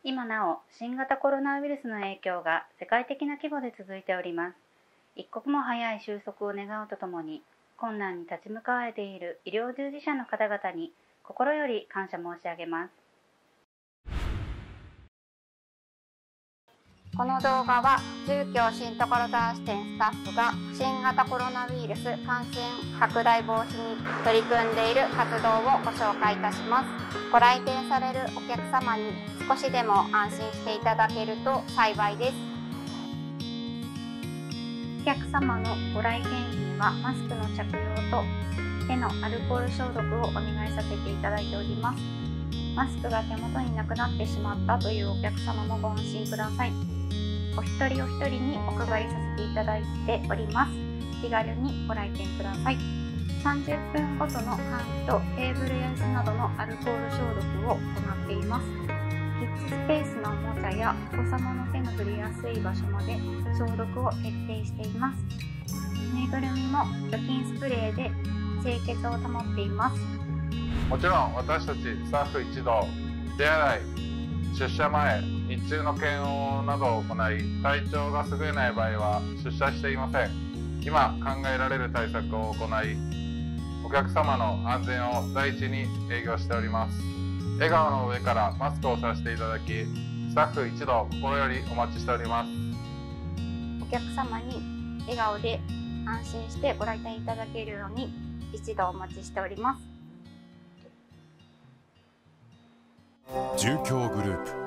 今なお新型コロナウイルスの影響が世界的な規模で続いております。一刻も早い収束を願うとともに、困難に立ち向かわれている医療従事者の方々に心より感謝申し上げます。この動画は中京新所沢支店スタッフが新型コロナウイルス感染拡大防止に取り組んでいる活動をご紹介いたします。ご来店されるお客様に少しでも安心していただけると幸いです。お客様のご来店時にはマスクの着用と手のアルコール消毒をお願いさせていただいております。マスクが手元になくなってしまったというお客様もご安心ください。お一人お一人にお配りさせていただいております。気軽にご来店ください。30分ごとの換気とテーブルや椅子などのアルコール消毒を行っています。キッズスペースのおもちゃやお子様の手の触れやすい場所まで消毒を徹底しています。ぬいぐるみも除菌スプレーで清潔を保っています。 もちろん私たちスタッフ一同、手洗い、出社前、日中の検温などを行い、体調が優れない場合は出社していません。今考えられる対策を行い、お客様の安全を第一に営業しております。笑顔の上からマスクをさせていただき、スタッフ一同心よりお待ちしております。 お客様に笑顔で安心してご来店いただけるように一度お待ちしております。 中京グループ